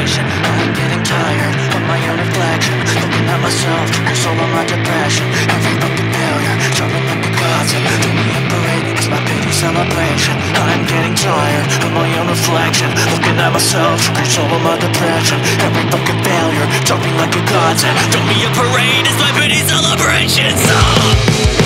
celebration. I'm getting tired of my own reflection, looking at myself, console of my depression. Every fucking failure, jumping like a godsend. Do me a parade, it's my pity celebration. I'm getting tired of my own reflection, looking at myself, console of my depression. Every fucking failure, jumping like a godsend. Do me a parade, it's my pity celebration. Stop!